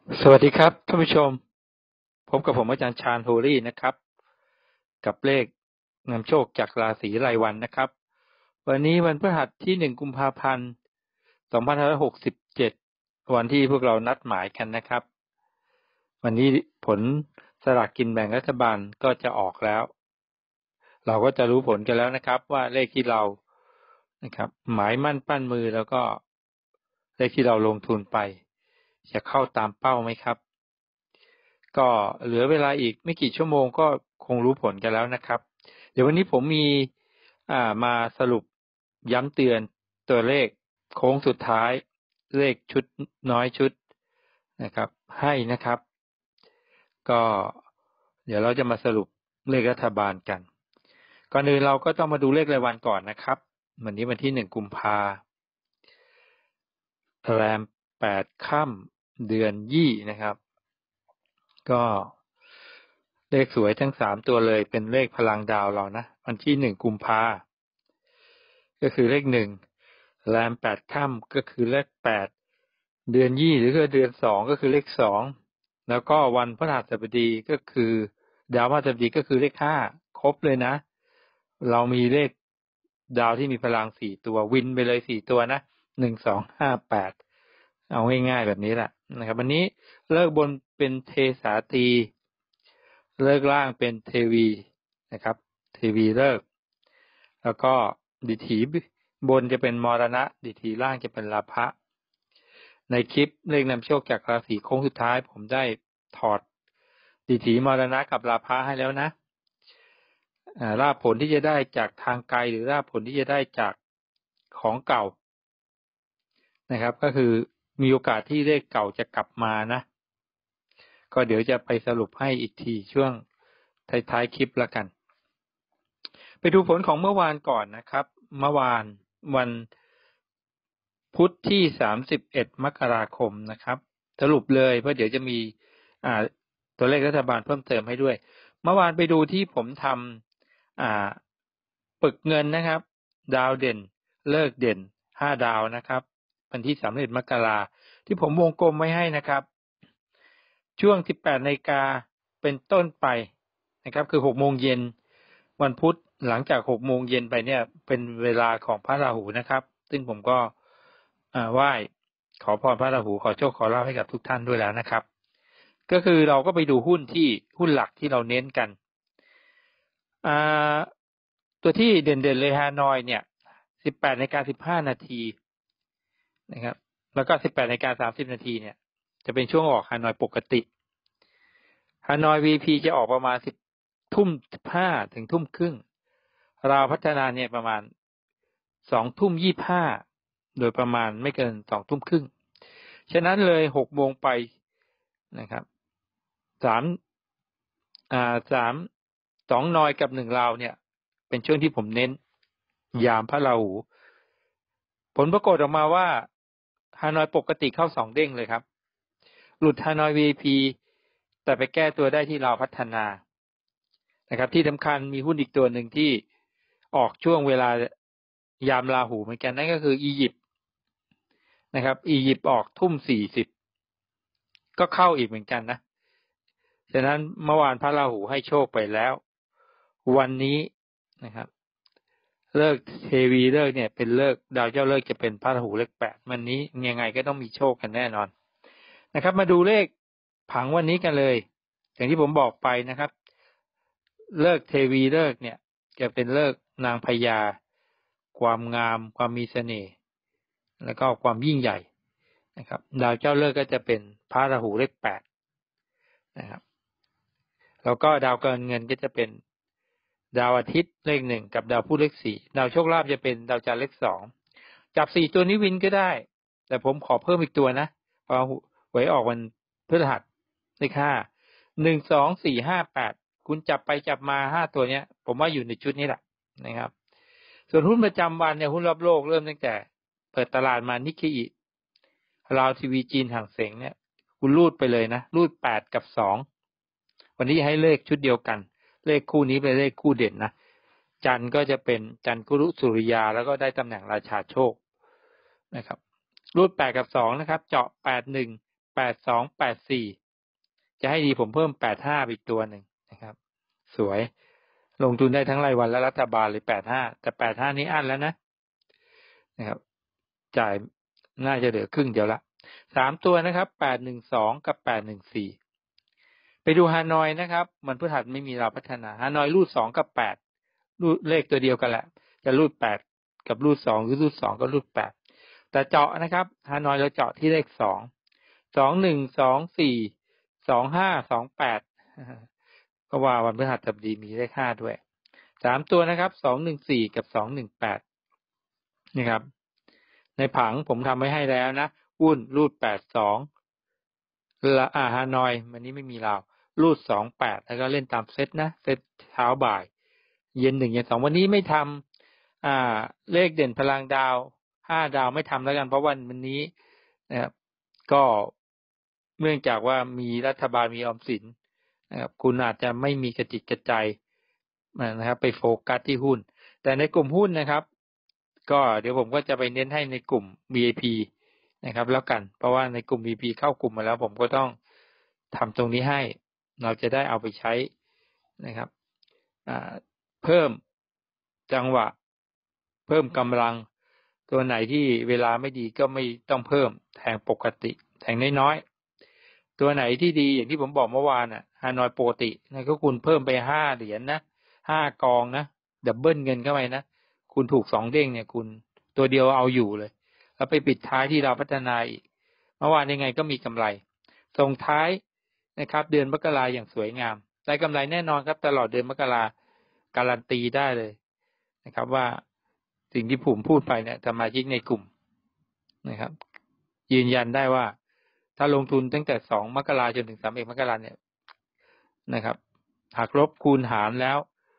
สวัสดีครับท่านผู้ชมพบกับผมอาจารย์ชาญโฮลี่นะครับกับเลขนำโชคจากราศีรายวันนะครับวันนี้วันพฤหัสที่1กุมภาพันธ์2567วันที่พวกเรานัดหมายกันนะครับวันนี้ผลสลากกินแบ่งรัฐบาลก็จะออกแล้วเราก็จะรู้ผลกันแล้วนะครับว่าเลขที่เรานะครับหมายมั่นปั้นมือแล้วก็เลขที่เราลงทุนไปจะเข้าตามเป้าไหมครับก็เหลือเวลาอีกไม่กี่ชั่วโมงก็คงรู้ผลกันแล้วนะครับเดี๋ยววันนี้ผมมีมาสรุปย้ำเตือนตัวเลขโค้งสุดท้ายเลขชุดน้อยชุดนะครับให้นะครับก็เดี๋ยวเราจะมาสรุปเลขรัฐบาลกันก่อนอื่นเราก็ต้องมาดูเลขรายวันก่อนนะครับวันนี้วันที่1กุมภาแรม8ค่ำเดือนยี่นะครับก็เลขสวยทั้ง3ตัวเลยเป็นเลขพลังดาวเรานะวันที่1กุมภาก็คือเลข1แรม8ค่ำก็คือเลข8เดือนยี่หรือเดือน2ก็คือเลข2แล้วก็วันพฤหัสบดีก็คือดาวพฤหัสบดีก็คือเลข5ครบเลยนะเรามีเลขดาวที่มีพลัง4ตัววินไปเลย4ตัวนะ1 2 5 8เอาง่ายๆแบบนี้แหละนะครับวันนี้เลิกบนเป็นเทสาตรีเลิกล่างเป็นเทวีนะครับเทวีเลิกแล้วก็ดิถีบนจะเป็นมรณะดิถีล่างจะเป็นลาภะในคลิปเลขนำโชคจากราศีโค้งสุดท้ายผมได้ถอดดิถีมรณะกับลาภะให้แล้วนะลาภผลที่จะได้จากทางไกลหรือลาภผลที่จะได้จากของเก่านะครับก็คือมีโอกาสที่เลขเก่าจะกลับมานะก็เดี๋ยวจะไปสรุปให้อีกทีช่วงท้ายๆคลิปแล้วกันไปดูผลของเมื่อวานก่อนนะครับเมื่อวานวันพุธที่31มกราคมนะครับสรุปเลยเพราะเดี๋ยวจะมีตัวเลขรัฐบาลเพิ่มเติมให้ด้วยเมื่อวานไปดูที่ผมทำปึกเงินนะครับดาวเด่นเลิกเด่น5ดาวนะครับวันที่31มกราที่ผมวงกลมไว้ให้นะครับช่วง18 นาฬิกาเป็นต้นไปนะครับคือ6 โมงเย็นวันพุธหลังจาก6 โมงเย็นไปเนี่ยเป็นเวลาของพระราหูนะครับซึ่งผมก็ไหว้ขอพรพระราหูขอโชคขอลาภให้กับทุกท่านด้วยแล้วนะครับก็คือเราก็ไปดูหุ้นหลักที่เราเน้นกันตัวที่เด่นๆเลยฮานอยเนี่ย18:15 นาทีนะครับแล้วก็18:30 นาทีเนี่ยจะเป็นช่วงออกฮานอยปกติฮานอย VP จะออกประมาณ20:15 ถึง 20:30ราวพัฒนาเนี่ยประมาณ20:25โดยประมาณไม่เกิน20:30ฉะนั้นเลย6 โมงไปนะครับ2 นอยกับ1ราวเนี่ยเป็นช่วงที่ผมเน้นยามพระราหูผลปรากฏออกมาว่าฮานอยปกติเข้า2 เด้งเลยครับหลุดฮานอย VP แต่ไปแก้ตัวได้ที่ราวพัฒนานะครับที่สำคัญมีหุ้นอีกตัวหนึ่งที่ออกช่วงเวลายามราหูเหมือนกันนั่นก็คืออียิปต์นะครับอียิปต์ออก20:40ก็เข้าอีกเหมือนกันนะฉะนั้นเมื่อวานพระราหูให้โชคไปแล้ววันนี้นะครับเลิกเทวีเลิกเนี่ยเป็นเลิกดาวเจ้าเลิกจะเป็นพระราหูเลข8วันนี้ยังไงก็ต้องมีโชคกันแน่นอนนะครับมาดูเลขผังวันนี้กันเลยอย่างที่ผมบอกไปนะครับเลิกเทวีเลิกเนี่ยจะเป็นเลิกนางพญาความงามความมีเสน่ห์แล้วก็ความยิ่งใหญ่นะครับดาวเจ้าเลิกก็จะเป็นพระราหูเลข8นะครับแล้วก็ดาวการเงินก็จะเป็นดาวอาทิตย์เลข1กับดาวพุธเลข4ดาวโชคลาภจะเป็นดาวจันทร์เลข2จับ4ตัวนี้วินก็ได้แต่ผมขอเพิ่มอีกตัวนะพอหวยออกวันพฤหัสเลข5 1 2 4 5 8คุณจับไปจับมา5ตัวเนี้ยผมว่าอยู่ในชุดนี้แหละนะครับส่วนหุ้นประจำวันเนี่ยหุ้นรอบโลกเริ่มตั้งแต่เปิดตลาดมานิกเกอิราวทีวีจีนห่างเส็งเนี่ยคุณรูดไปเลยนะรูด8กับ2วันนี้ให้เลขชุดเดียวกันเลขคู่นี้เป็นเลขคู่เด่นนะจันทร์ก็จะเป็นจันทร์กุรุสุริยาแล้วก็ได้ตำแหน่งราชาโชคนะครับรูด8กับ2นะครับเจาะ81 8284จะให้ดีผมเพิ่ม85อีกตัวหนึ่งนะครับสวยลงทุนได้ทั้งรายวันและรัฐบาลเลย85แต่85นี้อั้นแล้วนะครับจ่ายน่าจะเหลือครึ่งเดียวละ3ตัวนะครับ812กับ814ไปดูฮานอยนะครับมันพฤหัสไม่มีเราพัฒนาฮานอยรูด2กับ8รูดเลขตัวเดียวกันแหละจะรูด8กับรูด2หรือรูด2ก็รูด8แต่เจาะนะครับฮานอยเราเจาะที่เลข2 21242528ก็ว่าวันพฤหัสบดีมีเลข5ด้วย3ตัวนะครับ214กับ218นะครับในผังผมทำไว้ให้แล้วนะหุ้นรูด82ละฮานอยวันนี้ไม่มีเรารูด28แล้วก็เล่นตามเซตนะเซตเช้าบ่ายเย็น1เย็น2วันนี้ไม่ทำเลขเด่นพลังดาว5ดาวไม่ทำแล้วกันเพราะวันนี้นะครับก็เนื่องจากว่ามีรัฐบาลมีออมสินนะครับคุณอาจจะไม่มีกระจิตกระใจนะครับไปโฟกัสที่หุ้นแต่ในกลุ่มหุ้นนะครับก็เดี๋ยวผมก็จะไปเน้นให้ในกลุ่ม VIP นะครับแล้วกันเพราะว่าในกลุ่ม VIP เข้ากลุ่มมาแล้วผมก็ต้องทำตรงนี้ให้เราจะได้เอาไปใช้นะครับเพิ่มจังหวะเพิ่มกำลังตัวไหนที่เวลาไม่ดีก็ไม่ต้องเพิ่มแทงปกติแทงน้อยๆตัวไหนที่ดีอย่างที่ผมบอกเมื่อวานฮานอยปกตินะก็คุณเพิ่มไป5เหรียญนะ5กองนะดับเบิลเงินเข้าไปนะคุณถูก2เด้งเนี่ยคุณตัวเดียวเอาอยู่เลยแล้วไปปิดท้ายที่เราพัฒนาอีกเมื่อวานยังไงก็มีกำไรส่งท้ายนะครับเดือนมกราอย่างสวยงามได้กำไรแน่นอนครับตลอดเดือนมกราการันตีได้เลยนะครับว่าสิ่งที่ผมพูดไปเนี่ยสมาชิกในกลุ่มนะครับยืนยันได้ว่าถ้าลงทุนตั้งแต่2มกราจนถึง31มกราเนี่ยนะครับหากลบคูณหารแล้ว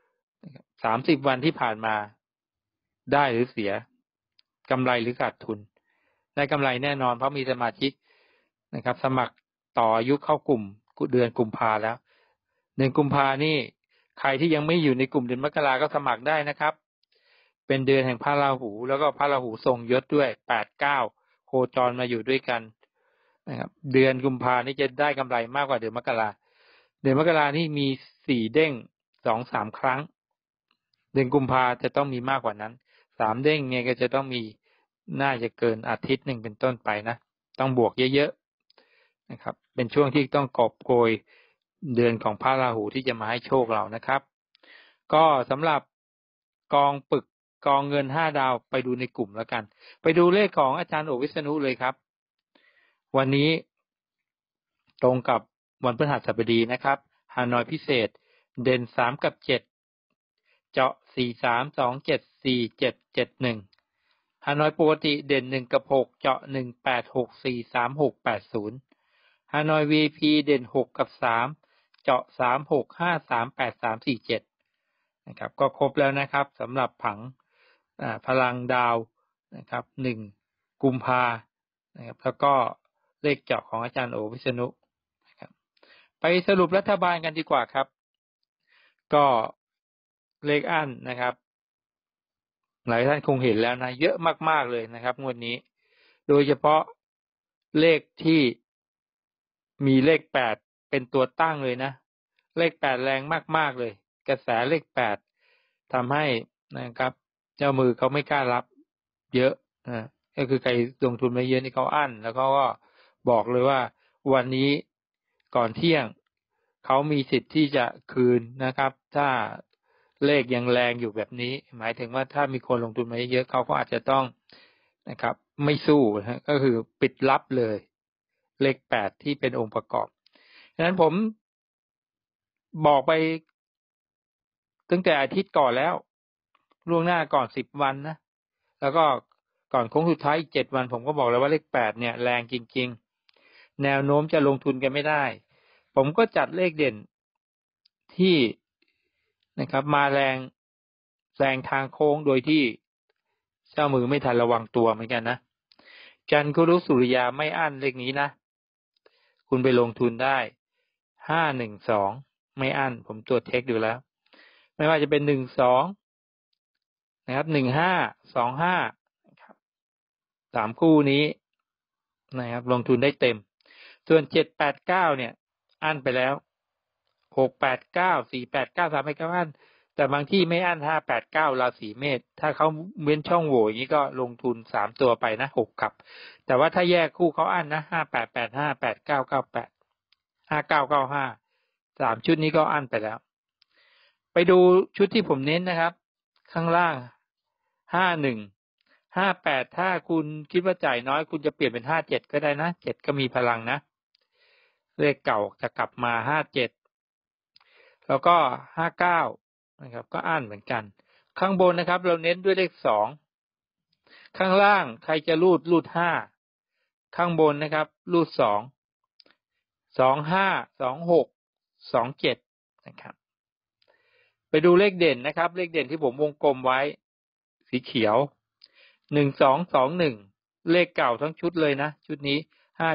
30วันที่ผ่านมาได้หรือเสียกำไรหรือขาดทุนได้กำไรแน่นอนเพราะมีสมาชิกนะครับสมัครต่ออายุเข้ากลุ่มเดือนกุมภาแล้ว1กุมภานี่ใครที่ยังไม่อยู่ในกลุ่มเดือนมกราก็สมัครได้นะครับเป็นเดือนแห่งพระราหูแล้วก็พระราหูทรงยศด้วย8-9โคจรมาอยู่ด้วยกันนะครับเดือนกุมภานี่จะได้กำไรมากกว่าเดือนมกราเดือนมกรานี่มี4เด้ง 2-3 ครั้งเดือนกุมภาจะต้องมีมากกว่านั้น3เด้งเนี่ยก็จะต้องมีน่าจะเกินอาทิตย์หนึ่งเป็นต้นไปนะต้องบวกเยอะๆนะครับเป็นช่วงที่ต้องกอบโกยเดือนของพระราหูที่จะมาให้โชคเรานะครับก็สำหรับกองปึกกองเงิน5ดาวไปดูในกลุ่มแล้วกันไปดูเลขของอาจารย์โอวิษณุเลยครับวันนี้ตรงกับวันพฤหัสบดีนะครับฮานอยพิเศษเด่น3กับ7เจาะ43274771ฮานอยปกติเด่น1กับ6เจาะ18643680ฮานอย VIP เด่น6กับ3เจาะ36538347นะครับก็ครบแล้วนะครับสำหรับผังพลังดาวนะครับ1กุมภานะครับแล้วก็เลขเจาะของอาจารย์โอวิษณุนะครับไปสรุปรัฐบาลกันดีกว่าครับก็เลขอั้นนะครับหลายท่านคงเห็นแล้วนะเยอะมากๆเลยนะครับงวดนี้โดยเฉพาะเลขที่มีเลข8เป็นตัวตั้งเลยนะเลข8แรงมากๆเลยกระแสเลข8ทำให้นะครับเจ้ามือเขาไม่กล้ารับเยอะก็คือใครลงทุนมาเยอะนี่เขาอั้นแล้วก็บอกเลยว่าวันนี้ก่อนเที่ยงเขามีสิทธิ์ที่จะคืนนะครับถ้าเลขยังแรงอยู่แบบนี้หมายถึงว่าถ้ามีคนลงทุนมาเยอะเขาก็อาจจะต้องนะครับไม่สู้นะก็คือปิดลับเลยเลข8ที่เป็นองค์ประกอบฉะนั้นผมบอกไปตั้งแต่อาทิตย์ก่อนแล้วล่วงหน้าก่อน10วันนะแล้วก็ก่อนโค้งสุดท้ายอีก7วันผมก็บอกแล้วว่าเลข8เนี่ยแรงจริงๆแนวโน้มจะลงทุนกันไม่ได้ผมก็จัดเลขเด่นที่นะครับมาแรงทางโค้งโดยที่เจ้ามือไม่ทันระวังตัวเหมือนกันนะจันทร์คุรุสุริยาไม่อั้นเลขนี้นะคุณไปลงทุนได้512ไม่อั้นผมตรวจเช็คดูแล้วไม่ว่าจะเป็น12นะครับ1525ครับ3คู่นี้นะครับลงทุนได้เต็มส่วน789เนี่ยอั้นไปแล้ว689 489 389อั้นแต่บางที่ไม่อั้น589ราศีเมษถ้าเขาเว้นช่องโหว่อย่างนี้ก็ลงทุน3ตัวไปนะ6กับแต่ว่าถ้าแยกคู่เขาอั้นนะ5885 8998 5995 3ชุดนี้ก็อั้นไปแล้วไปดูชุดที่ผมเน้นนะครับข้างล่าง51 58ถ้าคุณคิดว่าจ่ายน้อยคุณจะเปลี่ยนเป็น57ก็ได้นะ7ก็มีพลังนะเลขเก่าจะกลับมา57แล้วก็59นะครับก็อั้นเหมือนกันข้างบนนะครับเราเน้นด้วยเลข2ข้างล่างใครจะรูด5ข้างบนนะครับรูด2 25 26 27นะครับไปดูเลขเด่นนะครับเลขเด่นที่ผมวงกลมไว้สีเขียว1221เลขเก่าทั้งชุดเลยนะชุดนี้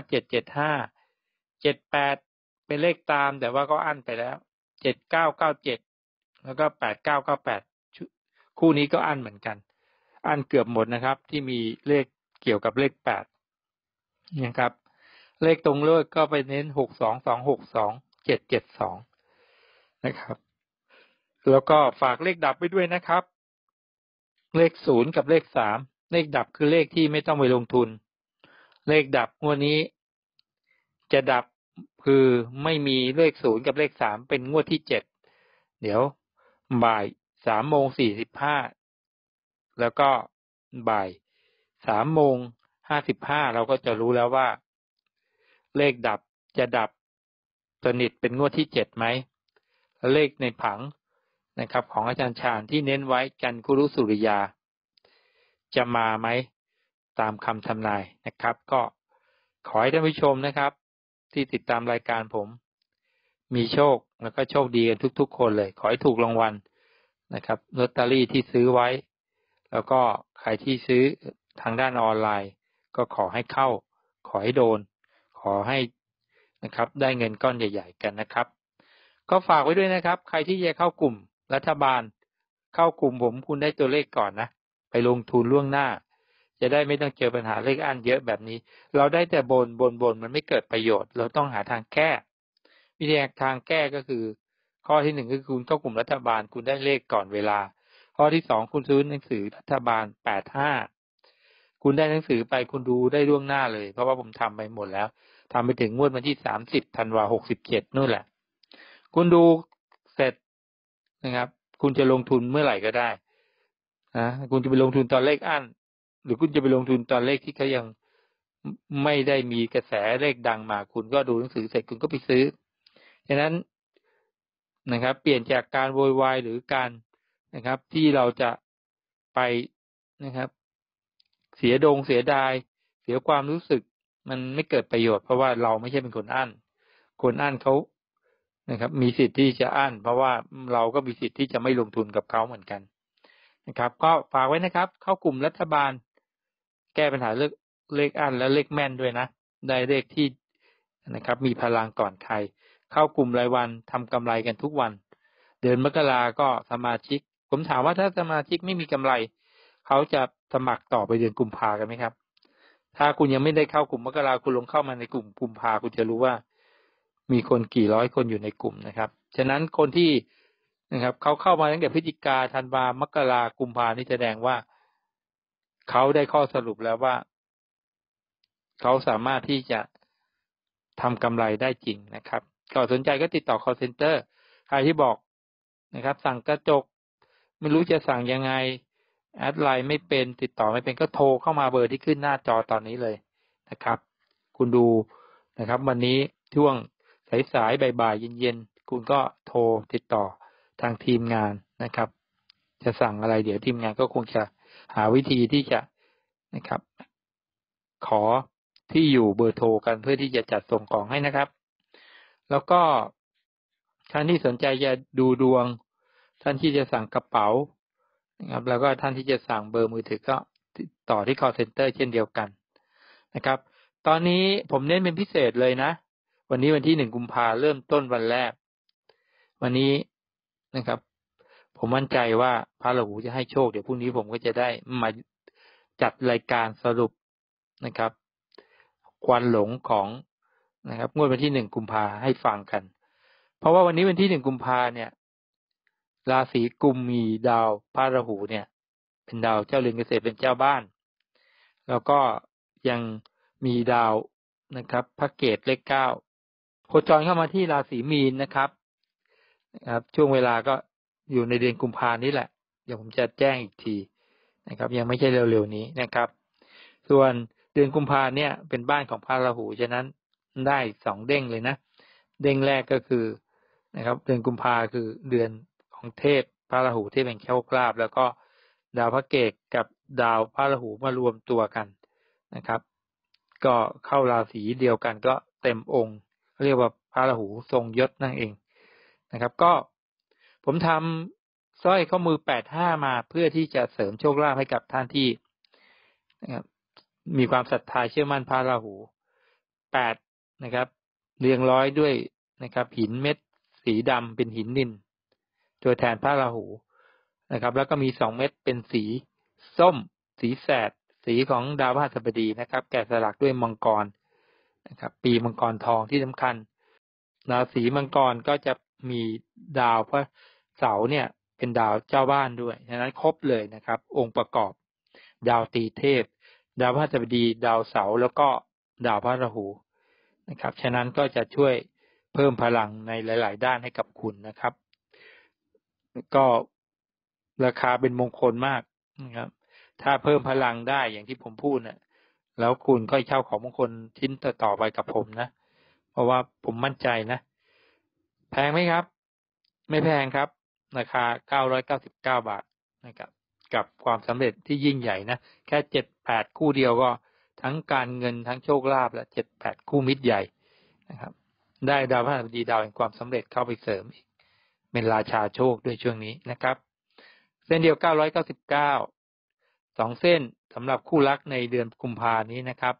5775 78เป็นเลขตามแต่ว่าก็อั้นไปแล้ว7997แล้วก็8998คู่นี้ก็อั้นเหมือนกันอั้นเกือบหมดนะครับที่มีเลขเกี่ยวกับเลข8นะครับเลขตรงเลขก็ไปเน้น62262 772นะครับแล้วก็ฝากเลขดับไปด้วยนะครับเลข0กับเลข3เลขดับคือเลขที่ไม่ต้องไปลงทุนเลขดับงวดนี้จะดับคือไม่มีเลข0กับเลข3เป็นงวดที่7เดี๋ยวบ่าย3:45แล้วก็บ่าย3:55เราก็จะรู้แล้วว่าเลขดับจะดับสนิทเป็นงวดที่7ไหมเลขในผังนะครับของอาจารย์ชาญที่เน้นไว้จันคุรุสุริยาจะมาไหมตามคำทำนายนะครับก็ขอให้ท่านผู้ชมนะครับที่ติดตามรายการผมมีโชคแล้วก็โชคดีกันทุกๆคนเลยขอให้ถูกรางวัลนะครับลอตเตอรี่ที่ซื้อไว้แล้วก็ใครที่ซื้อทางด้านออนไลน์ก็ขอให้เข้าขอให้โดนขอให้นะครับได้เงินก้อนใหญ่ๆกันนะครับก็ฝากไว้ด้วยนะครับใครที่จะเข้ากลุ่มรัฐบาลเข้ากลุ่มผมคุณได้ตัวเลขก่อนนะไปลงทุนล่วงหน้าจะได้ไม่ต้องเจอปัญหาเลขอั้นเยอะแบบนี้เราได้แต่บนมันไม่เกิดประโยชน์เราต้องหาทางแก้วิธีทางแก้ก็คือข้อที่1คือคุณเข้ากลุ่มรัฐบาลคุณได้เลขก่อนเวลาข้อที่2คุณซื้อหนังสือรัฐบาล85คุณได้หนังสือไปคุณดูได้ล่วงหน้าเลยเพราะว่าผมทำไปหมดแล้วทำไปถึงงวดวันที่30ธันวาคม67นู่นแหละคุณดูเสร็จนะครับคุณจะลงทุนเมื่อไหร่ก็ได้นะคุณจะไปลงทุนตอนเลขอั้นหรือคุณจะไปลงทุนตอนเลขที่เขายังไม่ได้มีกระแสเลขดังมาคุณก็ดูหนังสือเสร็จคุณก็ไปซื้อฉะนั้นนะครับเปลี่ยนจากการโวยวายหรือการนะครับที่เราจะไปนะครับเสียดายเสียความรู้สึกมันไม่เกิดประโยชน์เพราะว่าเราไม่ใช่เป็นคนอั้นคนอั้นเขานะครับมีสิทธิ์ที่จะอั้นเพราะว่าเราก็มีสิทธิ์ที่จะไม่ลงทุนกับเขาเหมือนกันนะครับก็ฝากไว้นะครับเข้ากลุ่มรัฐบาลแก้ปัญหาเลขอั้นและเลขแม่นด้วยนะได้เลขที่นะครับมีพลังก่อนใครเข้ากลุ่มรายวันทำกำไรกันทุกวันเดือนมกราก็สมาชิกผมถามว่าถ้าสมาชิกไม่มีกำไรเขาจะสมัครต่อไปเดือนกุมภากันไหมครับถ้าคุณยังไม่ได้เข้ากลุ่มมกราคุณลงเข้ามาในกลุ่มกุมภาคุณจะรู้ว่ามีคนกี่ร้อยคนอยู่ในกลุ่มนะครับฉะนั้นคนที่นะครับเขาเข้ามาตั้งแต่พฤศจิกาธันวามกรากุมภานี่แสดงว่าเขาได้ข้อสรุปแล้วว่าเขาสามารถที่จะทำกำไรได้จริงนะครับก็สนใจก็ติดต่อ call center ใครที่บอกนะครับสั่งกระจกไม่รู้จะสั่งยังไงแอดไลน์ไม่เป็นติดต่อไม่เป็นก็โทรเข้ามาเบอร์ที่ขึ้นหน้าจอตอนนี้เลยนะครับคุณดูนะครับวันนี้ช่วงสายๆบ่ายๆเย็นๆคุณก็โทรติดต่อทางทีมงานนะครับจะสั่งอะไรเดี๋ยวทีมงานก็คงจะหาวิธีที่จะนะครับขอที่อยู่เบอร์โทรกันเพื่อที่จะจัดส่งของให้นะครับแล้วก็ท่านที่สนใจจะดูดวงท่านที่จะสั่งกระเป๋านะครับแล้วก็ท่านที่จะสั่งเบอร์มือถือก็ต่อที่ call center เช่นเดียวกันนะครับตอนนี้ผมเน้นเป็นพิเศษเลยนะวันนี้วันที่1กุมภาพันธ์เริ่มต้นวันแรกวันนี้นะครับผมมั่นใจว่าพระราหูจะให้โชคเดี๋ยวพรุ่งนี้ผมก็จะได้มาจัดรายการสรุปนะครับควันหลงของนะครับงวดวันที่1 กุมภาให้ฟังกันเพราะว่าวันนี้วันที่1 กุมภาเนี่ยราศีกุมมีดาวพระราหูเนี่ยเป็นดาวเจ้าเรือนเกษตรเป็นเจ้าบ้านแล้วก็ยังมีดาวนะครับพระเกตเลข9โคจรเข้ามาที่ราศีมีนนะครับช่วงเวลาก็อยู่ในเดือนกุมภานี้แหละเดี๋ยวผมจะแจ้งอีกทีนะครับยังไม่ใช่เร็วๆนี้นะครับส่วนเดือนกุมภาเนี่ยเป็นบ้านของพระราหูฉะนั้นได้2เด้งเลยนะเด้งแรกก็คือนะครับเดือนกุมภาคือเดือนของเทพพระราหูที่เป็นโชคลาภแล้วก็ดาวพระเกตกับดาวพระราหูมารวมตัวกันนะครับก็เข้าราศีเดียวกันก็เต็มองค์เรียกว่าพระราหูทรงยศนั่นเองนะครับก็ผมทำสร้อยข้อมือ85มาเพื่อที่จะเสริมโชคลาภให้กับท่านที่นะครับมีความศรัทธาเชื่อมั่นพระราหู8นะครับเรียงร้อยด้วยนะครับหินเม็ดสีดำเป็นหินนิลตัวแทนพระราหูนะครับแล้วก็มี2เม็ดเป็นสีส้มสีแสดสีของดาวพฤหัสบดีนะครับแกะสลักด้วยมังกรนะครับปีมังกรทองที่สำคัญราศีมังกรก็จะมีดาวพระเสาร์เนี่ยเป็นดาวเจ้าบ้านด้วยฉะนั้นครบเลยนะครับองค์ประกอบดาวตีเทพดาวพฤหัสบดีดาวเสาร์แล้วก็ดาวพระราหูนะครับฉะนั้นก็จะช่วยเพิ่มพลังในหลายๆด้านให้กับคุณนะครับก็ราคาเป็นมงคลมากนะครับถ้าเพิ่มพลังได้อย่างที่ผมพูดนะแล้วคุณก็เช่าของมงคลชิ้นต่อไปกับผมนะเพราะว่าผมมั่นใจนะแพงไหมครับไม่แพงครับราคา999 บาทนะครับกับความสำเร็จที่ยิ่งใหญ่นะแค่7-8คู่เดียวก็ทั้งการเงินทั้งโชคลาภและ7-8คู่มิตรใหญ่นะครับได้ดาวพฤหัสบดีดาวแห่งความสำเร็จเข้าไปเสริมอีกเป็นราชาโชคด้วยช่วงนี้นะครับเส้นเดียว999 2เส้นสำหรับคู่รักในเดือนกุมภานี้นะครับ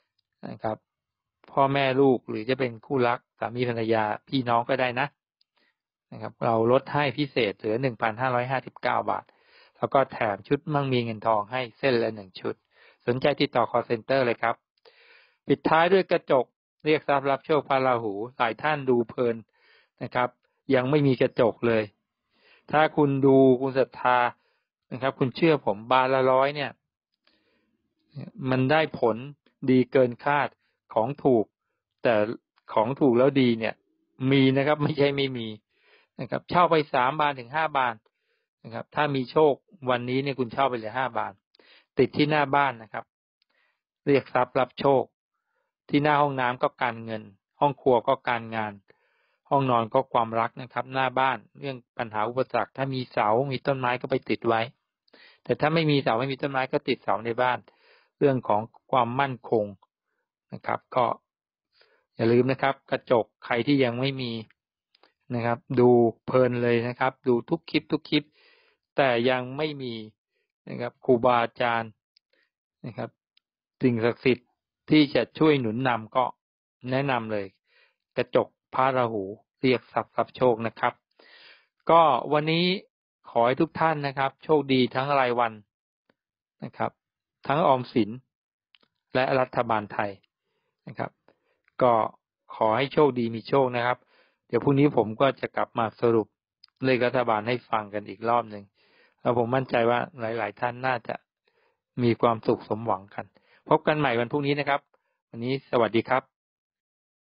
พ่อแม่ลูกหรือจะเป็นคู่รักสามีภรรยาพี่น้องก็ได้นะครับเราลดให้พิเศษเหลือ 1,559 บาทแล้วก็แถมชุดมั่งมีเงินทองให้เส้นละ1ชุดสนใจติดต่อ call center เลยครับปิดท้ายด้วยกระจกเรียกทรัพย์รับโชคพระราหูหลายท่านดูเพลินนะครับยังไม่มีกระจกเลยถ้าคุณดูคุณศรัทธานะครับคุณเชื่อผมบาทละ100เนี่ยมันได้ผลดีเกินคาดของถูกแต่ของถูกแล้วดีเนี่ยมีนะครับไม่ใช่ไม่มีนะครับเช่าไป3 บาทถึง5 บาทนะครับถ้ามีโชควันนี้เนี่ยคุณเช่าไปเลย5 บาทติดที่หน้าบ้านนะครับเรียกทรัพย์รับโชคที่หน้าห้องน้ำก็การเงินห้องครัวก็การงานห้องนอนก็ความรักนะครับหน้าบ้านเรื่องปัญหาอุปสรรคถ้ามีเสามีต้นไม้ก็ไปติดไว้แต่ถ้าไม่มีเสาไม่มีต้นไม้ก็ติดเสาในบ้านเรื่องของความมั่นคงนะครับก็อย่าลืมนะครับกระจกใครที่ยังไม่มีนะครับดูเพลินเลยนะครับดูทุกคลิปแต่ยังไม่มีนะครับครูบาอาจารย์นะครับสิ่งศักดิ์สิทธิ์ที่จะช่วยหนุนนำก็แนะนำเลยกระจกพระราหูเรียกทรัพย์รับโชคนะครับก็วันนี้ขอให้ทุกท่านนะครับโชคดีทั้งรายวันนะครับทั้งออมสินและรัฐบาลไทยนะครับก็ขอให้โชคดีมีโชคนะครับเดี๋ยวพรุ่งนี้ผมก็จะกลับมาสรุปเลขรัฐบาลให้ฟังกันอีกรอบหนึ่งแล้วผมมั่นใจว่าหลายๆท่านน่าจะมีความสุขสมหวังกันพบกันใหม่วันพรุ่งนี้นะครับวันนี้สวัสดีครับ